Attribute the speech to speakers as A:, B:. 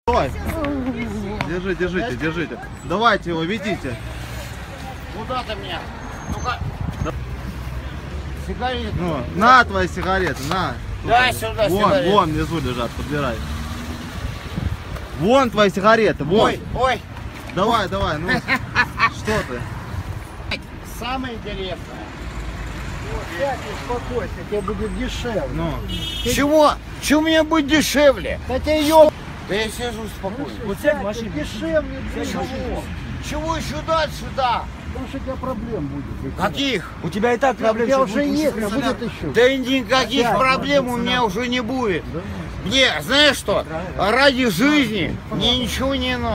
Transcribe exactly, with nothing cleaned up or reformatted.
A: Стой. Держи, держите, держите. Давайте его, ведите.
B: Куда ты меня? Ну-ка. Сигареты.
A: Ну, на твои сигареты, на.
B: Дай сюда
A: вон,
B: сигареты.
A: Вон внизу лежат, подбирай. Вон твои сигареты, вон.
B: Ой, ой.
A: Давай, давай, ну. Что ты?
B: Самое интересное.
C: Сядь, успокойся, тебе будет дешевле.
A: Ну.
B: Чего? Чего мне будет дешевле?
C: Да тебе ёб...
B: Да я сижу спокойно.
C: Вот сядь в машине. Дешевле.
B: Чего? Чего сюда, сюда?
C: Потому что у тебя проблем будет.
B: Каких?
D: У тебя и так
C: У
D: проблем
C: тебя
D: сейчас
C: уже
D: будет,
C: есть,
D: лучше
C: а
D: представляй.
C: будет еще.
B: Да и никаких
C: Опять,
B: проблем у меня уже не будет. Мне, знаешь что, ради жизни мне ничего не надо.